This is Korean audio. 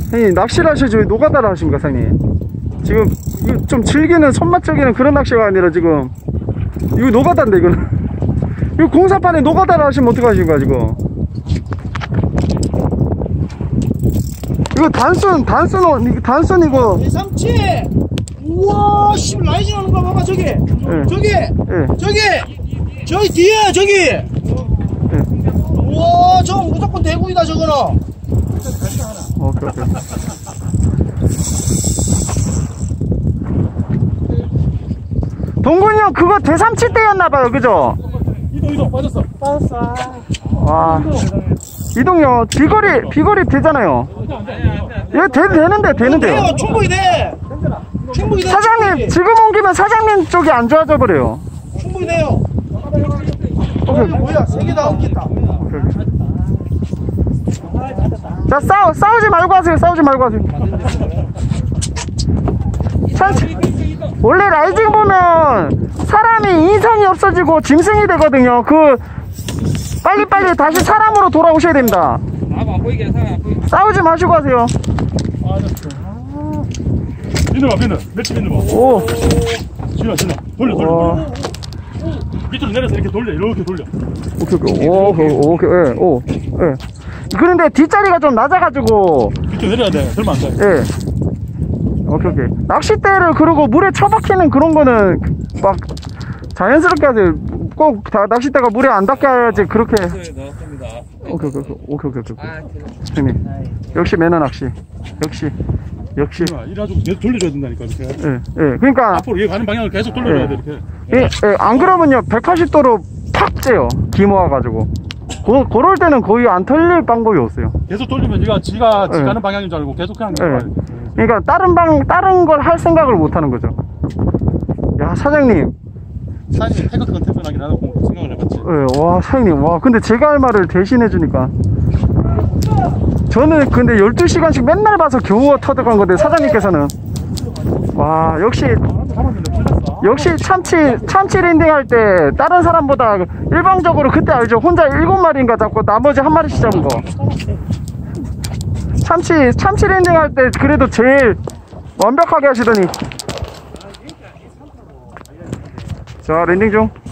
형님 낚시를 하시죠? 왜 노가다를 하십니까 사장님? 지금 이거 좀 즐기는 손맛적이는 그런 낚시가 아니라 지금 이거 노가다인데 이거는. 이거 공사판에 노가다를 하시면 어떡하신 거야 지금? 이거 단순 이거 대삼치. 우와 씨 라이징 하는 거 봐봐 저기. 네. 저기 네. 저기 뒤에 저기. 네. 우와 저거 무조건 대구이다 저거는. 오케이. 동근이 형 그거 대삼치 때였나봐요 그죠? 이동 빠졌어. 와 이동요 비거리 되잖아요. 얘 되는데요. 돼요. 충분히 돼. 사장님 지금 온 김에 사장님 쪽이 안 좋아져 버려요. 충분히 돼요. 오케이. 뭐야 3개 다 엉켰다. 자 싸우지 말고 하세요. 원래 라이징 보면 사람이 인성이 없어지고 짐승이 되거든요. 그 빨리 다시 사람으로 돌아오셔야 됩니다. 싸우지 마시고 하세요. 비늘 멸치 비늘 봐. 오. 지훈아 돌려. 밑으로 내려서 이렇게 돌려. 오케이. 예. 그런데 뒷자리가 좀 낮아가지고 밑으로 내려야 돼. 들면 안 돼. 예. 오케이. 낚싯대를 그러고 물에 처박히는 그런 거는 막 자연스럽게 하세요. 꼭 낚싯대가 물에 안 닿게 해야지 그렇게. 오케이. 형님 역시 매너 낚시. 역시. 이래가지고 계속 돌려줘야 된다니까 이렇게. 예. 그러니까 앞으로 얘 가는 방향을 계속 돌려줘야 돼 이렇게. 예. 안 그러면요 180도로 팍 째요. 기 모아가지고. 그럴 때는 거의 안 털릴 방법이 없어요. 계속 돌리면 지가 가는 방향인 줄 알고 계속 그냥. 그러니까 다른 걸 할 생각을 못 하는 거죠. 야 사장님. 사장님 태그 컨텐츠나긴 나도 생각을 해봤지. 예. 와 사장님 근데 제가 할 말을 대신해 주니까. 저는 근데 12시간씩 맨날 봐서 겨우 터득한 건데 사장님께서는 와 역시 참치 랜딩 할 때 다른 사람보다 일방적으로 그때 알죠? 혼자 7마리인가 잡고 나머지 1마리씩 잡은 거. 참치 랜딩 할 때 그래도 제일 완벽하게 하시더니. 자 랜딩 중.